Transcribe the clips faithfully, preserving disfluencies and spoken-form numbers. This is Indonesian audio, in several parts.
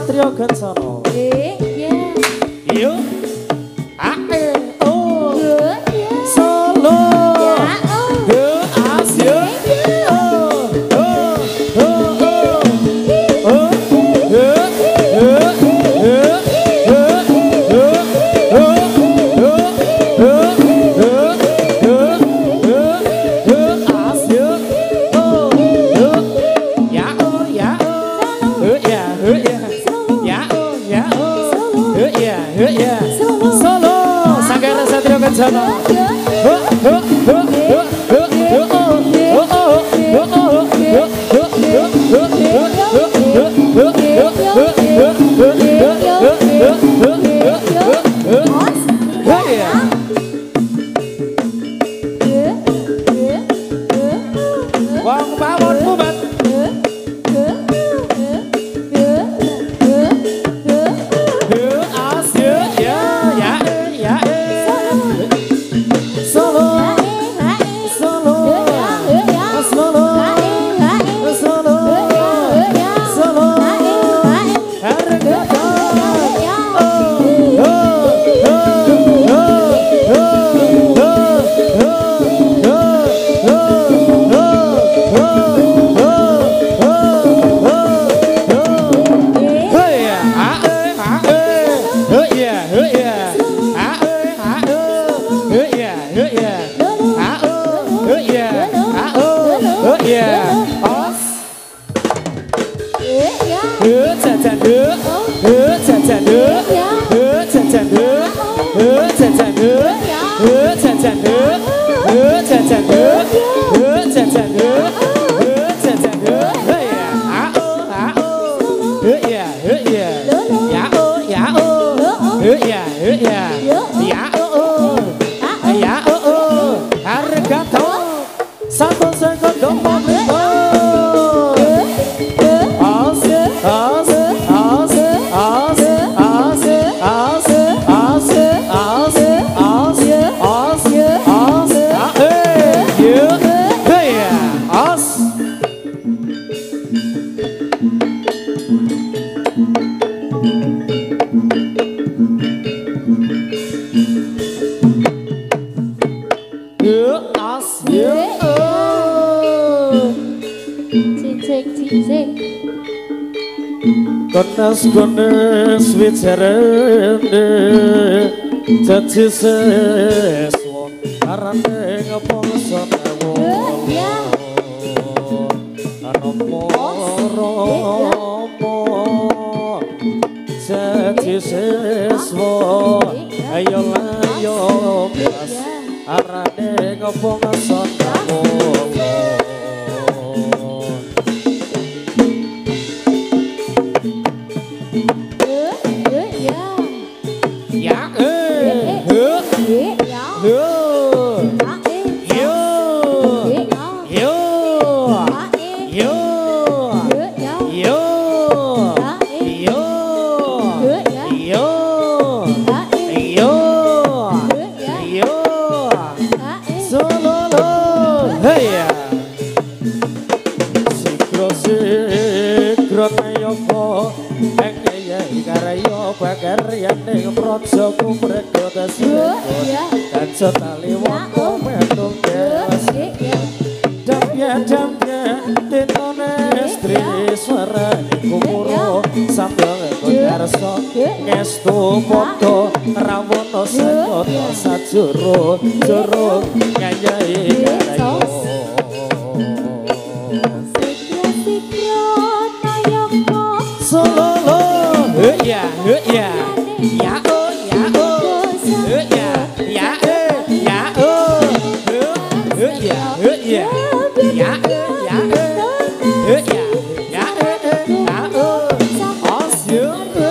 Satrio Kencana. Eh, ya. Yuk. Ae oh. Ya. Solo. Ya, oh. Yo as yo. Oh. Oh. Oh. Oh. Oh. Yo. Yo. Yo. Yo. Yo. Yo. Yo. Yo. Yo. Yo. Yo. As yo. Oh. Yo. Ya oh ya oh. Yo ya. Yo ya. Ya oh ya oh. Yo ya. Yo ya. Solo. Sanggara Satrio Kencana. Ho ho ho ho ho ho oh. Oh oh. Oh oh. Yo yo yo yo yo yo yo yo yo yo yo yo yo yo yo ya. Wong pawon mumet. Yo as yo ya ya ya. Solo solo solo solo solo harga satu sekon domba gones wicarane dadi seswa arane ngepong sewu anopo romo dadi seswa ayo ayo mas arane ngepong sewu Projoku mereka dasar kaca tali wonto mendung kelas damya damya titone istri suara kumuro sambil ngegarso ngestu foto rawono sekoto sajuru juru nyanyai karayo Sololo ya ya ya oh ya oh ya ya ya oh ya ya ya ya ya ya ya ya oh asyo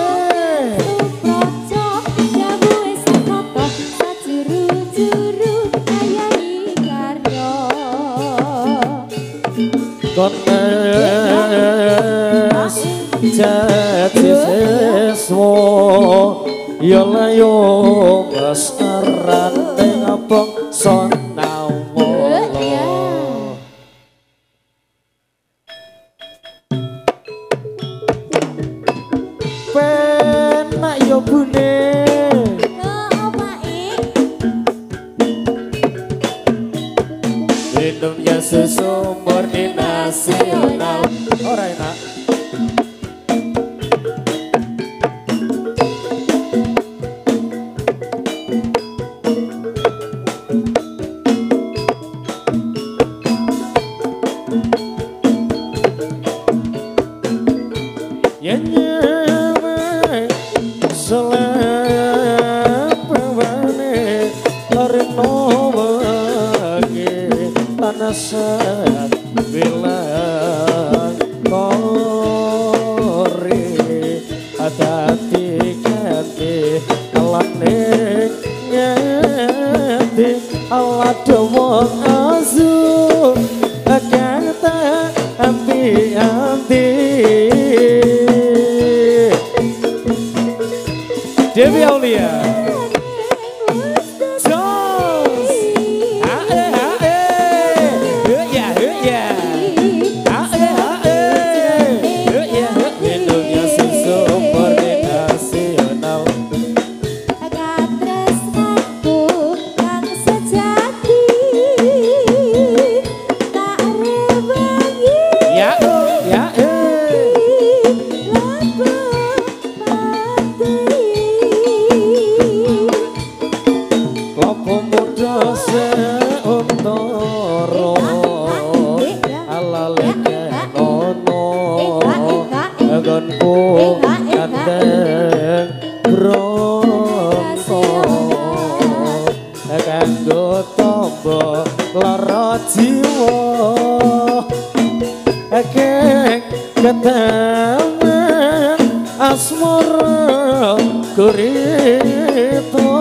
kones jati seswo yo layo mas arane ngapong sonawo Saat bilang kori hati ganti alane ngeti ala dewong asu kang tak anti-anti Dewi Aulia asmara kurito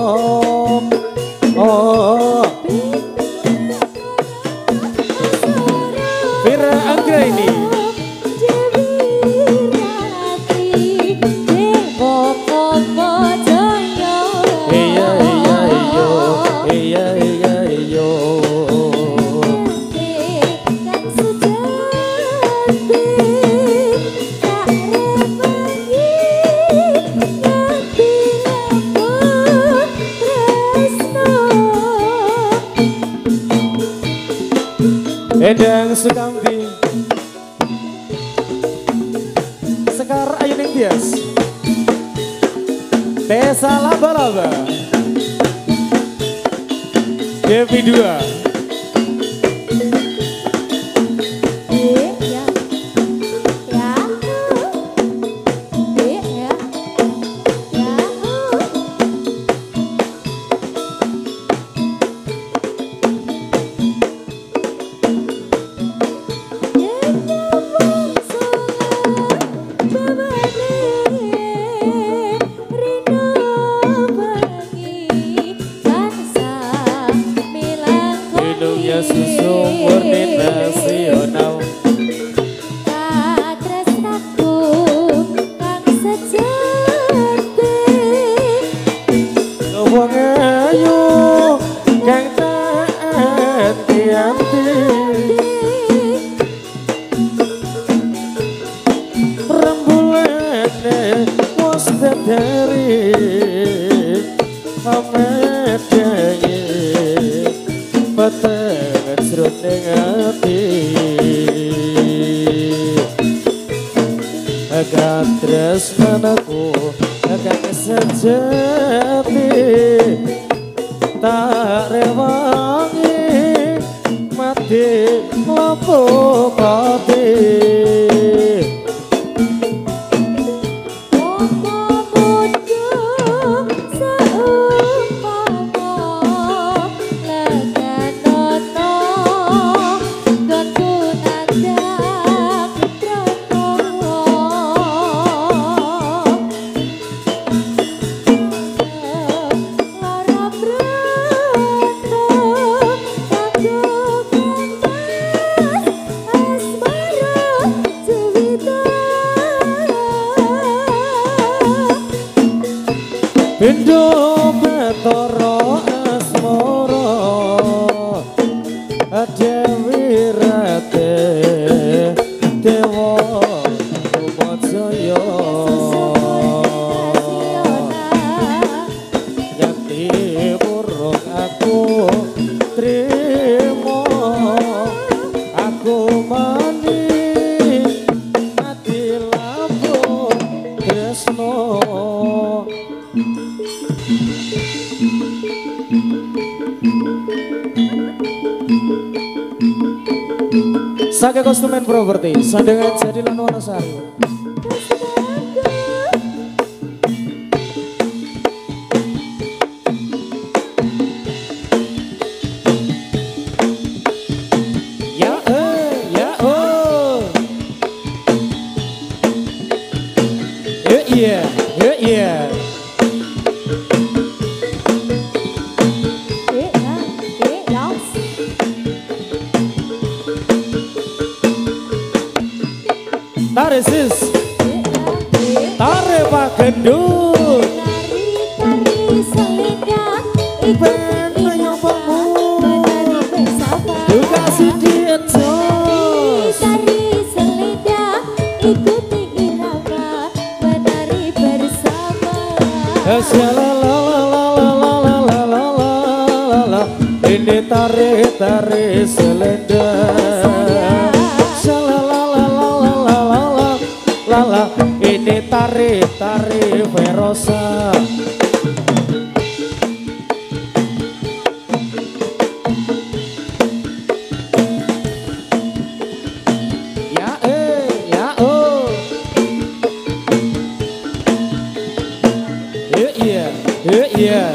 oh Vira Anggra ini iya iya iyo iya iya iyo Edang Sukamti Sekar Ayuning Tias Desa Laba-Laba Devi dua susu murni nasional tresnaku kang sejati wong ayu kang tak anti-anti rembulane wis dari amedane peteng sruning ati agak tresnaku agak sejati tak rewangi mati lampu kati Indo Betoro Asmoro Dewi Rate Dewa Umajaya Yanti burung aku trimo aku mani mati lampu tresno Saga Konsumen Properti, Sandangan Jadi Lan Wonosari. iya, iya, iya. Tarik sis, tarik pak gendut. Tari-tari selendang ikut irama menari bersama. Juga si Dietos. Tari selendang ikuti irama menari bersama. Shalalalalalalalalala, ini tarik tarik selendang. Shalalalalalala, ini tarik tarik Verosa. Ya eh, ya oh. Iya iya, iya iya.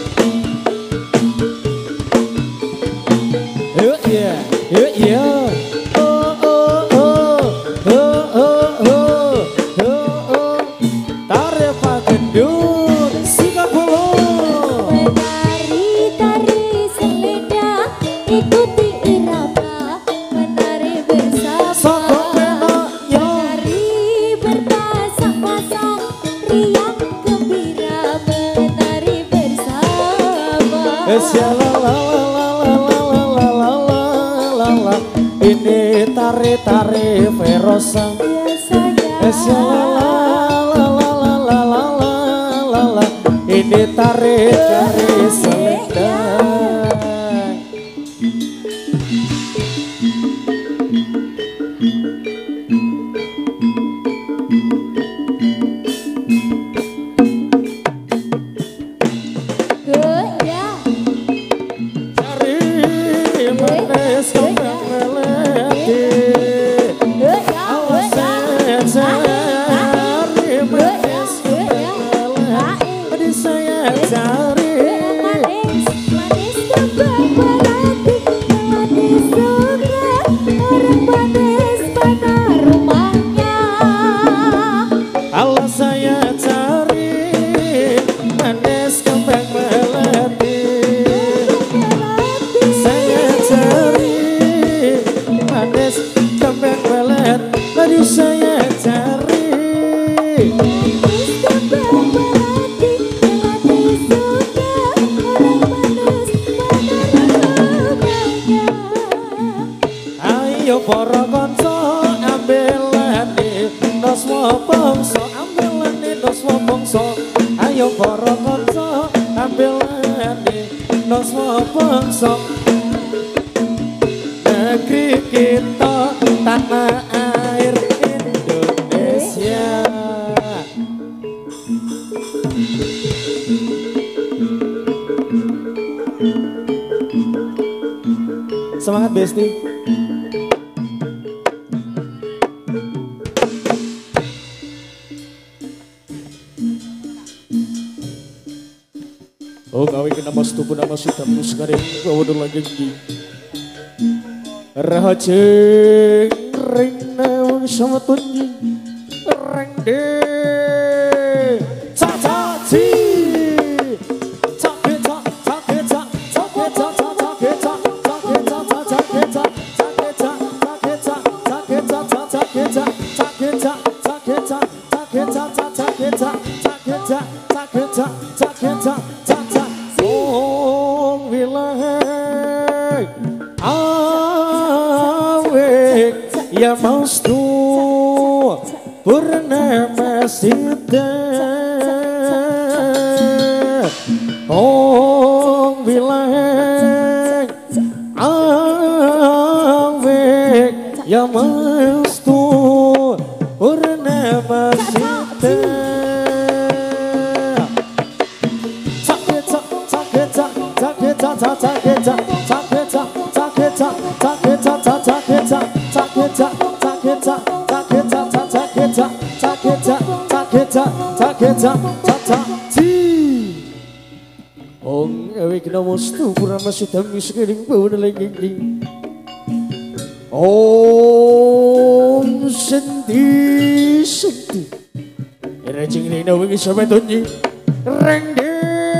Iya iya, iya iya. Oh oh oh, oh oh oh, oh oh. Tarik pak gendut, Singapura. Menari-tari selendang ikuti irama menari bersama. Sokong penoknya. Menari berpasang-pasang riang gembira menari bersama. Shalalalalalalalalala, ini tari-tari Verosa. Biasanya Shalalalalalalalalala, ini tari-tari selendang. goyang. Cari manis kembang melati. Awas saya cari manis kembang melati. Tadi saya cari. Manis, manis kembang melati, melati surga, orang manis pada rumahnya. Alas saya cari manis kembang melati. Saya cari manis kembang melati. Tadi saya cari. Manis kembang melati, melati surga, orang manis pada rumahnya. Ayo para kanca ambelane nosmo bangsa, ambelane nosmo bangsa. Ayo para kanca ambelane nosmo bangsa. Negeri kita tanah air Indonesia. Semangat Besti. Oh gawe kena mas tuku nama sita plus garing gawe dulu lagi di rahajeng ring nawang sama tunji ring de cacaci caketa caketa caketa caketa caketa caketa caketa caketa caketa caketa caketa caketa caketa caketa caketa caketa caketa caketa song wilayah awek ya maustu purnama sita ong wilayah awek ya maustu purnama sita. Ong ewe kena mustu purnama sita miskiring bawa lagi ding. Om Shanti Shanti Rajing rino wingi sampe tunyi Reng de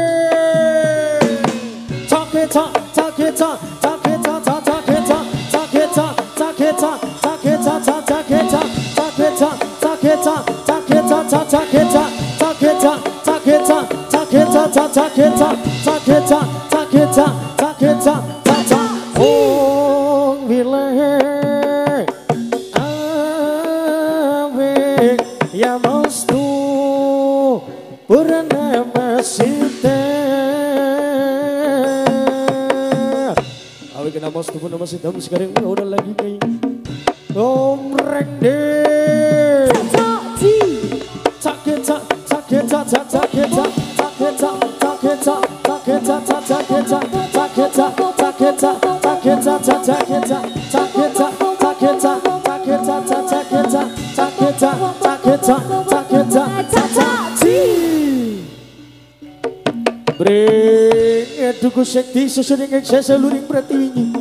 Taketa, taketa, taketa, taketa, taketa, taketa, taketa, taketa, taketa, taketa, taketa, taketa, taketa, taketa, taketa, taketa, taketa, taketa, taketa, taketa, oh wilayah awe ya mastu purana masite awe kena mastu purana masite sekarang udah lagi nih om rende taketa taketa taketa taketa taketa taketa taketa taketa taketa taketa taketa taketa taketa taketa taketa taketa taketa taketa taketa Bring eduku sekti sesering yang saya seluring pratiwi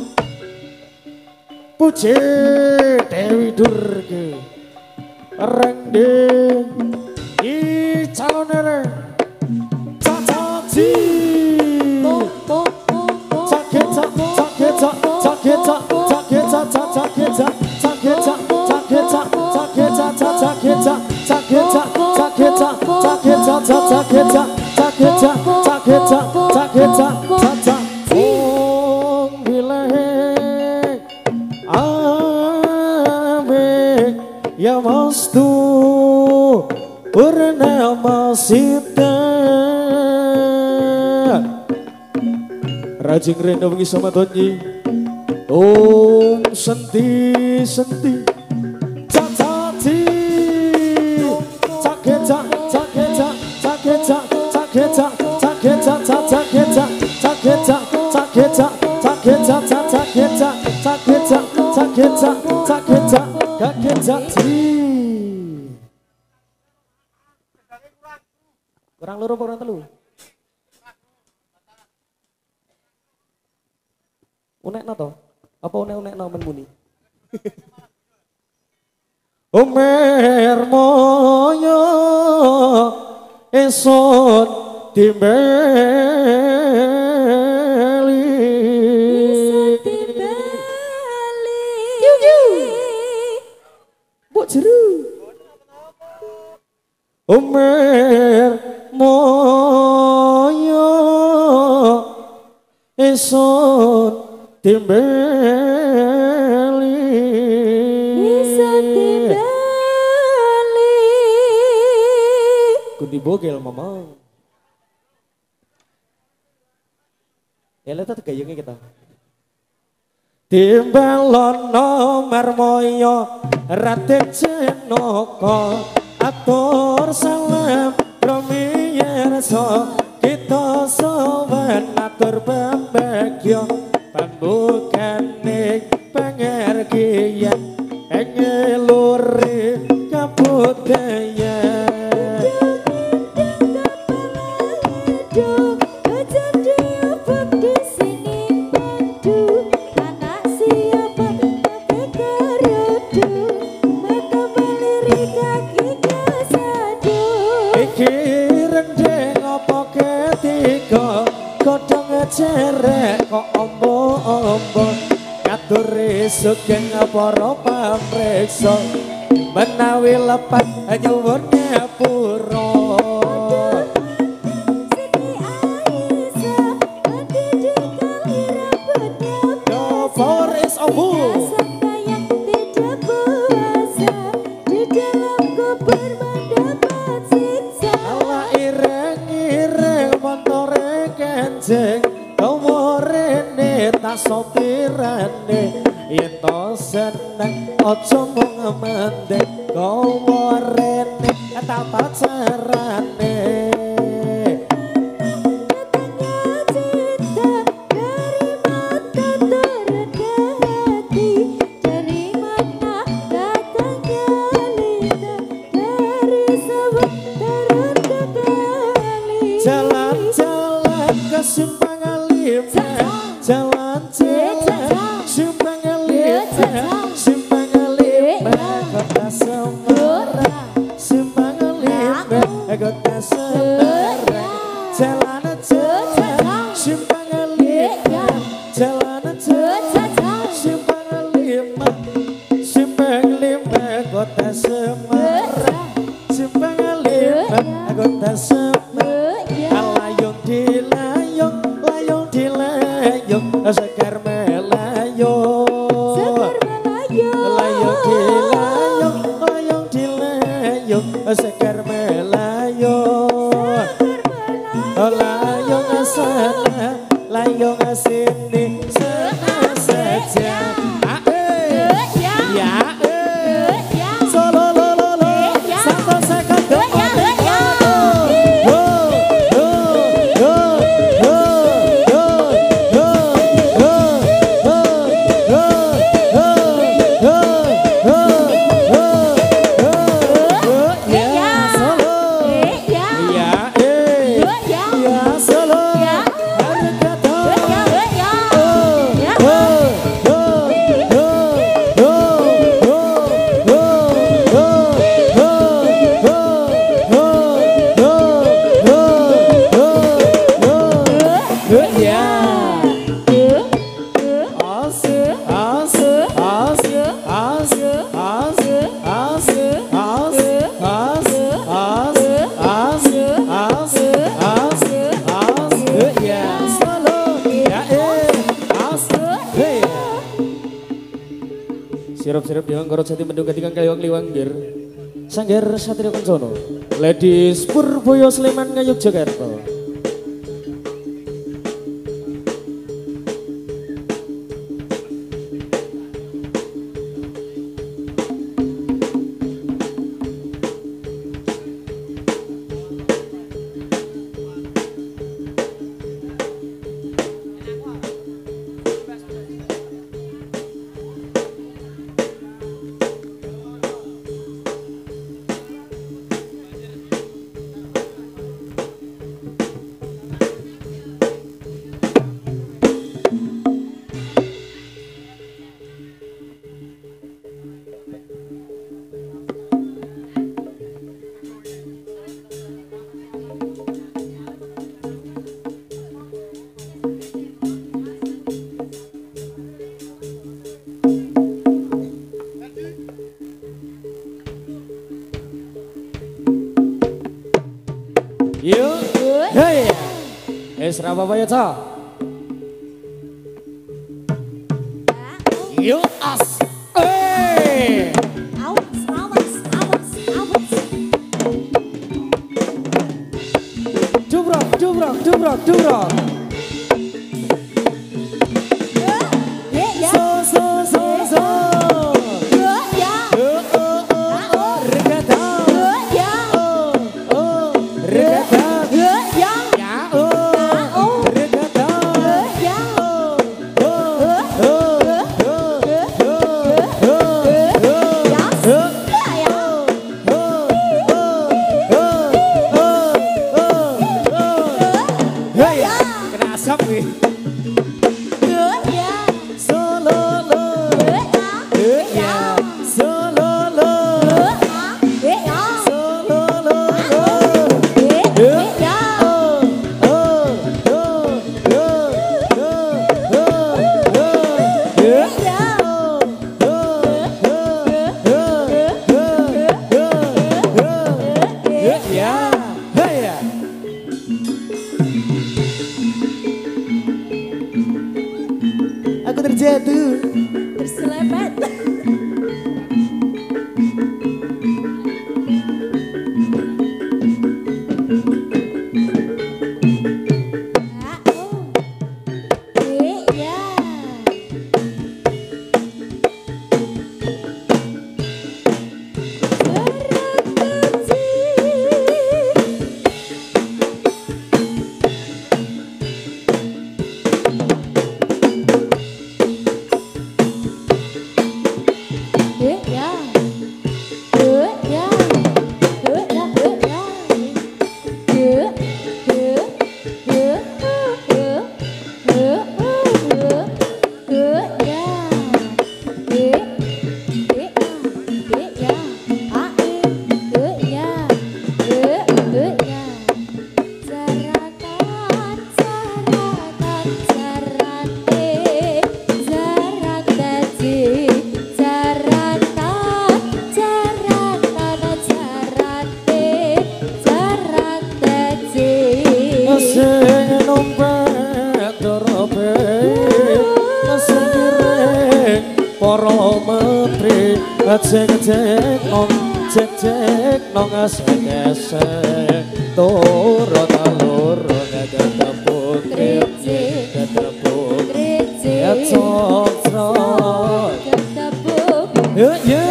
Puji Dewi Durga Rengde I calon ere Cacati Caketa Caketa Caketa Caketa Caketa Caketa Caketa Caketa Caketa Caketa Caketa Caketa Caketa Caketa Caketa Caketa Caketa Om wilayah Awe ya mastu Purnama sita Rajing renda wengi sama tonyi Om senti senti Cacati Caketa Caketa Caketa Caketa Caketa Caketa Caketa Caketa Caketa Caketa Caketa Caketa Caketa Caketa Kurang loro kurang telu Unek na to? Apa unek-unek na men muni? Umer moyo esot timbeli Esot timbeli Buk jeru Umer moyo esot timbeli Esot timbeli Kundi bogel mamang ya lihat gayungnya kita Timbalono marmoyo ratik jenoko atur salam romiyerso kita sowan atur pembagyo pambukane pangergian engeluri kabudaya cerek kok ombo-ombo ngaturi sugeng para pamriksa menawi lepat nyuwun nyepura the power is of who ala ireng-ireng montore kenjeng tak sopirane yen to seneng aja mung mendek kowe rene tak pacarane jalan-jalan ke simpangan lima jalan-jalan simpangan lima simpangan lima kota Semarang simpangan lima kota Semarang. Jalan jalan simpang lima, jalan jalan simpang lima, simpang lima kota Semarang, simpang lima kota Semarang. Layung dilayung, layung dilayung, sekar melayung, layung dilayung, layung dilayung, sekar melayung. Layung sana, layung sini, sana saja. Ya, solo lo lo lo, satu sekon sirup-sirup di Manggoro Jati Mendung Katigang Kaliwang Liwanggir Sangger Satrio Kencono Ladies Purboyo Sleman Ngayuk Jakarta. Yuk, hei, es apa ya cah? Yuk as, eh, Awas, awas, awas, awas. Dubrak, dubrak, dubrak, dubrak. So, so, so, so. Aku terjatuh, Terselepet. sing numpek dorobe sing para menteri cek-cek nong cek-cek nong asek-asek turun alur ngetepuk ngetepuk ngetepuk ya ya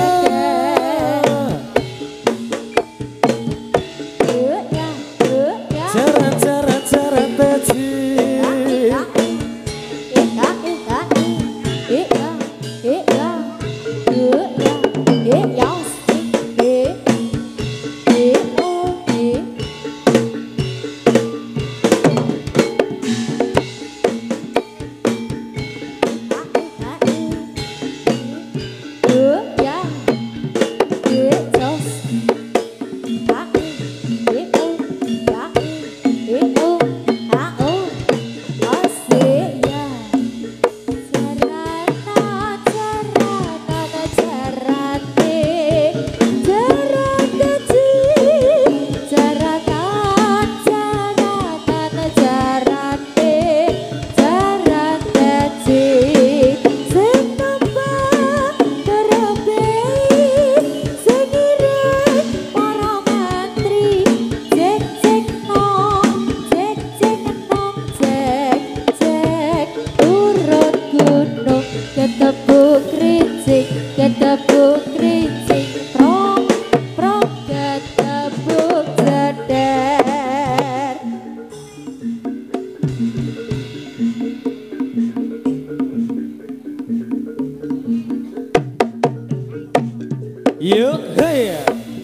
yuk hey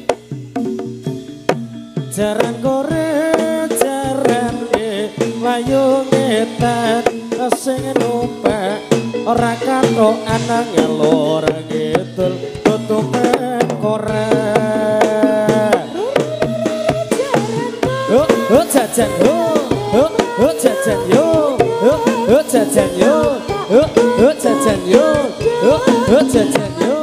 jaran kore jaran e layu ngetan sing numpek ora katok anang ngelor ngidul tutupen kore oh oh jajan oh oh oh jajan yo oh oh jajan yo oh oh jajan yo oh oh jajan yo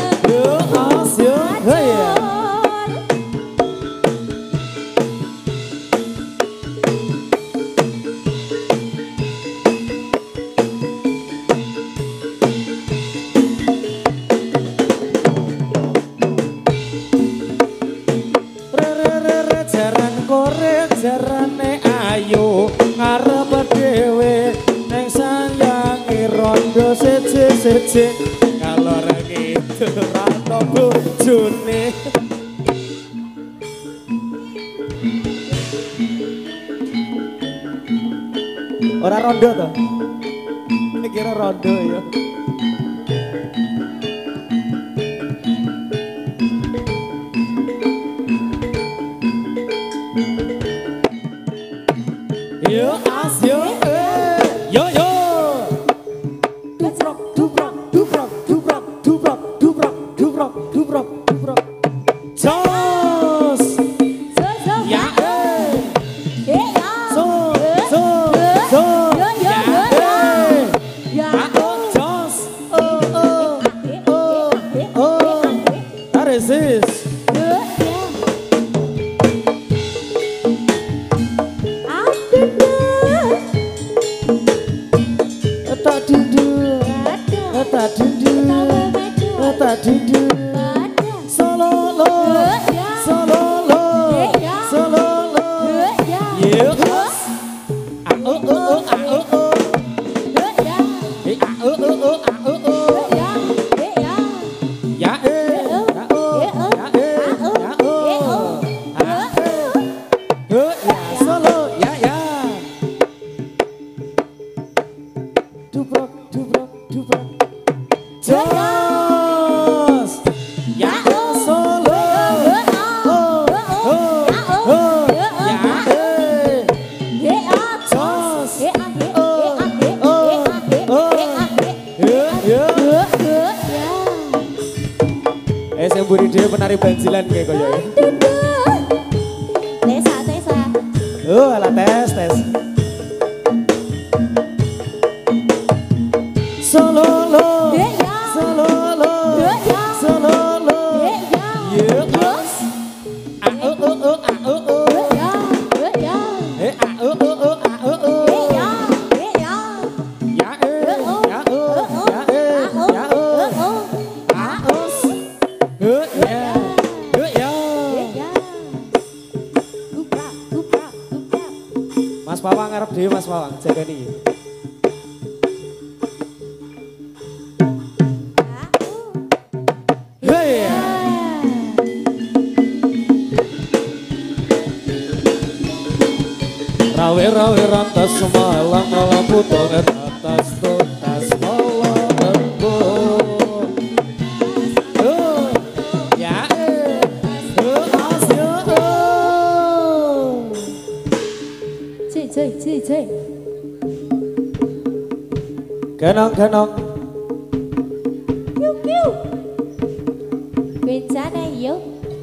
jarane ayu ngarep dhewe ning sayangi rondo siji-siji kalor gitu rano bojone ora rondo to iki kira rondo ya yo as yo eh yo yo dubrok dubrok dubrok dubrok dubrok dubrok dubrok dubrok dubrok jos ya eh eh ya so so so ya eh ya jos oh oh oh oh that is this Dindu sololo sololo sololo yeah ah oh oh oh ah oh oh eh ah oh oh oh ah oh oh ya eh ah oh ya eh ah oh ah oh ya solo ya ya dubrok dubrok dubrok eh saya buri dia penari banjilan kayak koyo ya. Tesa tesa. Oh, ala tes tes. Sololo. Sololo. Sololo. Yeah. Ah oh oh oh ah oh oh. Eh ah oh oh. Mas Pawang ngarep dhewe Mas Pawang, jagani. Hei. Rawe-rawe rantas semalam malam putong atas tuntas malam lembu. Oh, ya. Oh, asyo. Cuy, cuy, cuy, cuy. Kenong, kenong. Piu, piu. Bencana yuk.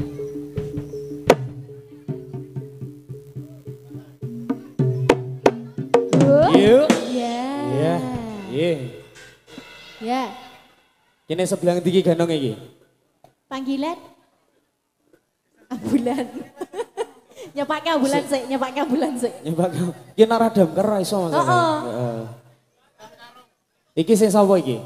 Yuk. Ya. Ya. Iya. Ya. Kene sebelah ndi iki ganong iki? Panggilan. Ambulan. Nyepake ambulan sik, nyepake ambulan sik. Nyebak. Ki nek radam kera iso Mas. Heeh. Heeh. Iki sing sapa iki?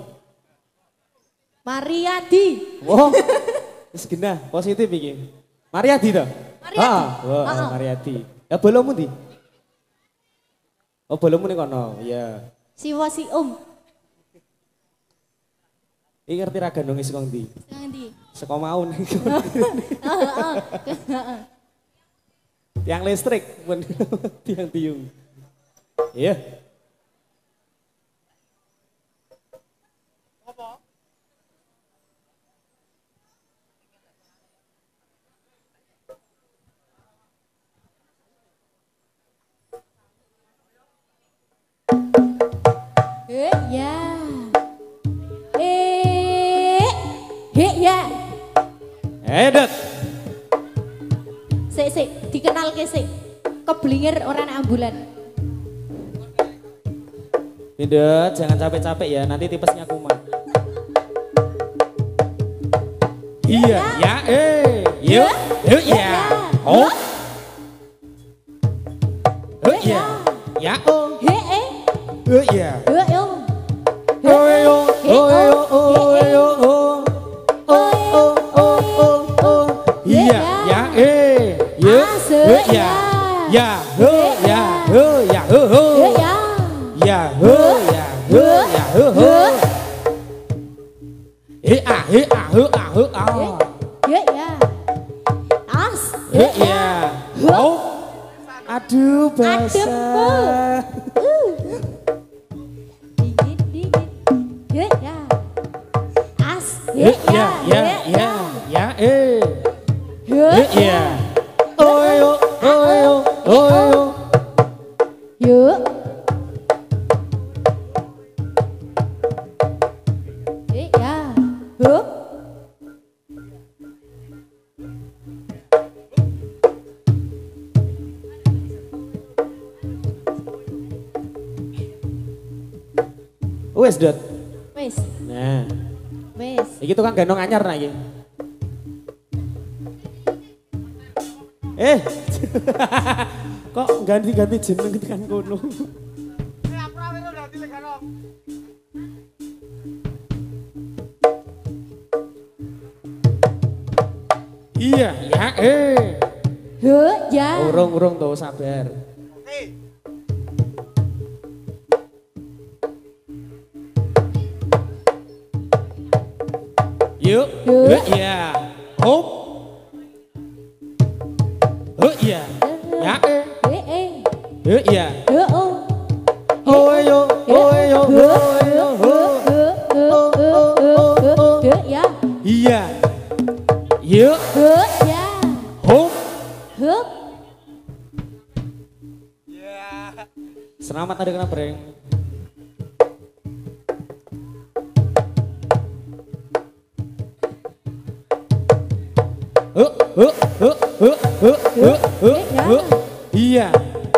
Mariadi. Wah. Wis genah, positif iki. Mariadi to? Mariadi. Ah, wah, Heeh. Mariadi. Ya bolomu ndi? Oh, bolomu ning kono. Ya. Siwa si Om. Iki ngerti ra gandonge saka ndi? Sing ndi? Saka mau ning. Heeh. Heeh. Tiang listrik, pun tiang tiung. Iya. Eh ya. Eh. He ya. Edet. Sik sik dikenalke sik. Keblinger orang ambulan. Tidak, jangan capek-capek ya, nanti tipesnya kumat. Iya, ya, eh, yuk, yuk, ya, oh, yuk, ya, ya, oh, He eh. yuk, ya, He yo. oh, yo, oh, yo, oh, yo, oh, oh, oh, oh, oh, oh, iya, ya, eh, yuk, yuk, ya, ya, oh, ya, oh, ya, oh, oh. He ya. Ya, ho, ya, ho, ya, ho, ho. He, ah, he, ah, ho, ah, ho, ah. He ya. As. He, ya. Oh. Aduh, basah. Uh. Dingin dingin. He ya. As. He, ya, ya, ya, ya, eh. He He, ya. Oh, yo, oh, yo, oh, yo. Yuk. He ya. Hup. Wes, Dot. Wes. Nah, Wes. iki tukang gendong anyar nah iki. Eh. Kok ganti-ganti jeneng tekan kono. Iya, ya, eh. He ya. Urung-urung tuh sabar. Yuk, Yuk. yuk, ya. Hop. Oh iya, ya, eh. He eh. Yuk, ya. He oh. Oh, yo, oh, yo, oh, yo, oh. He ya. Iya. Yuk, He ya. hop. Hup. Selamat ada kena breng. Oh, oh, oh, oh, oh, oh, oh, oh. Iya.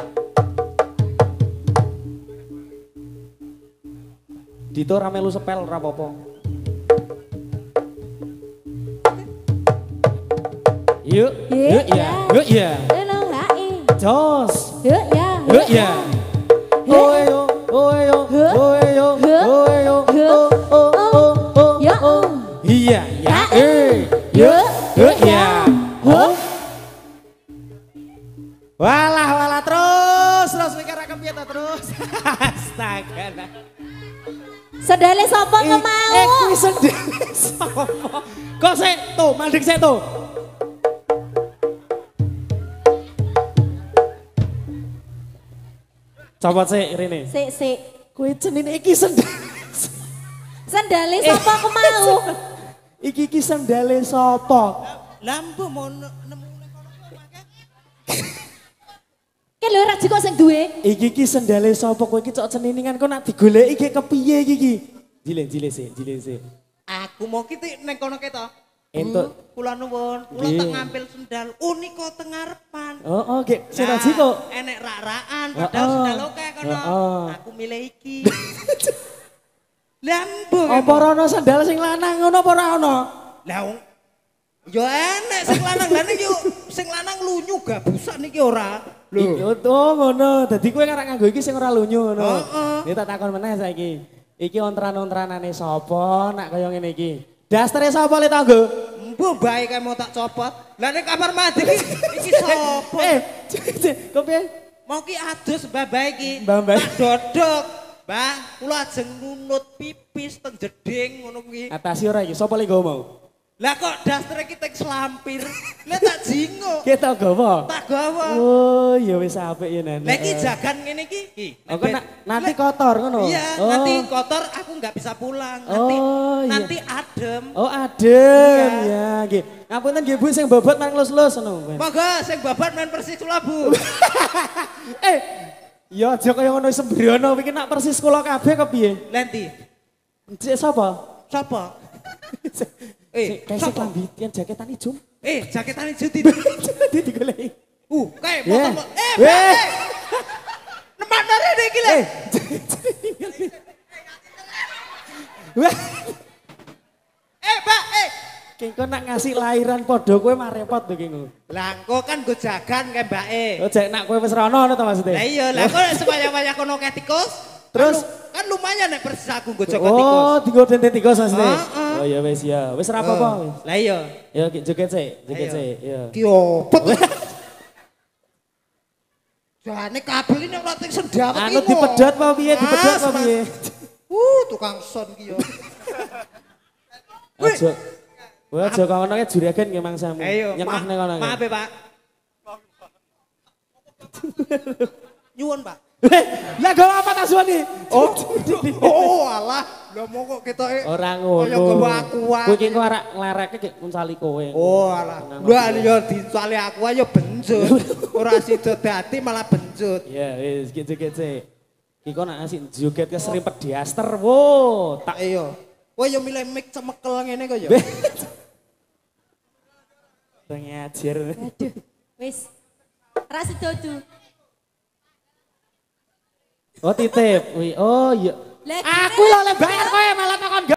Dito rame lu sepel rapopo. Yuk, yuk ya, yuk ya. Hello hai. Jos. He ya. Yuk ya. Oh yo, oh yo, oh yo, oh yo, oh oh oh oh. Ya oh. Iya, ya, eh, yuk, yuk ya. Hop. Walah, walah terus, terus mikir terus. Astaga. Sendale sapa Eh, nggak mau? Eh, kuwi sendale sapa? Kok sik tuh, mandek sik tuh. Coba sik rene. Sik sik. Kuwi jenenge iki sendale. Sendale sapa aku mau? Iki iki sendale sapa? Lampu mau nemu nang kono kuwi mangke. Ki lho Raji kok sing duwe? Iki iki sendale sapa kowe iki cok ceniningan kok nak digoleki iki kepiye iki iki? Jile jile sik, jile sik. Aku mau kita neng kono kita. Entuk. Kula nuwun, kula Nggih. tak ngambil sendal unika teng ngarepan. Oh, oh, gek sing Raji kok. Enek rak-rakan, Oh, padahal oh. sendal oke kono. Oh, oh. Aku milih iki. Lampu. Apa ora ono sandal sing lanang ngono apa ora ono? Lah wong yo enek sing lanang lan iki yo sing lanang lunyu gabusan iki ora. Iki Lho. oh ngono. Dadi kowe karek nganggo iki sing ora lunyu ngono. Heeh. Iki tak takon meneh saiki. Iki ontran-ontranane sapa nak kaya ngene iki? Dastere sapa le tanggo? Mbok bae kae mau tak copot. Lah ning kamar mandi iki iki sapa? Eh, kok piye? Mau ki adus mbah-mbah iki. Mbah-mbah. Tak dodok. Mbah, kula ajeng nunut pipis teng jeding ngono kuwi. Atasi ora iki, sapa le nggo mau? Lah kok dastre kita selampir. Lah tak jingo. Kita gawa. Tak gawa. Oh, ya wis apik ya Nenek. Lah iki jagan ngene iki. Ki, Oh, kok na- nanti kotor ngono. Iya, Oh. nanti kotor aku nggak bisa pulang. Nanti Oh, iya. nanti adem. Oh, adem Iya. ya, nggih. Ngapunten nggih Bu sing bobot mang lus-lus ngono. Monggo sing babat main Persis Labu. Eh, ya aja kaya ngono sembrono iki nak persis kula kabeh kepiye? Lenti. Cek sapa? Siapa? Eh, Eh, kayak sapa? klambi yang jaketan ijo. Eh, jaketane Judit. Jadi digoleki. Uh, kayak Yeah. motor. Eh, Weh. Mbak, eh. Nemak dari iki lho. Eh. Wah, Eh, Mbak, eh. kengko nak ngasih lahiran padha kowe mah repot to kengko. Lah engko kan go jagan kae mbake. Oh, jek nak kowe wis rono ngono to maksudnya? Lah iya, lah kok supaya-supaya kono kae tikus. Terus? kan, lu- kan lumayan nek Persis aku go jaga tikus. Oh, tinggal dente tikus maksudnya. Heeh. Oh ya wis ya. Wis ora apa-apa wis. Lah iya. Ya ki- joget sik, joget Ayo. sik, ya. Ki opet. Jane kabel ini ora teng sendal iki. Anu dipedhot apa piye? Dipedhot apa Mas, mas. piye? Uh, tukang son ki yo. Wih. Aja. Wah, aja kono ki juragan nggih mangsamu. Ayo, Nyengah ma- ning kono. maaf ya, Pak. Nyuwun, Pak. Lah gawe apa tas wani? Oh, oh alah, lho mau kok ketoke Ora ngono. kaya gawa akuan. Kowe iki kok arek nglereke gek nguncali kowe. Oh alah, lha yo dicali aku ayo benjut. Ora sida dadi malah benjut. Ya wis ki joget sik. Ki kok nak ngasih joget ke serimpet diaster. Wo, tak Ayo. Kowe yo milih mic cemekel ngene kok yo. ngajar. Aduh, wis. Ra sedodu. Oh titip. Wi, oh iya. Lah, Aku lho le bayar kowe malah takon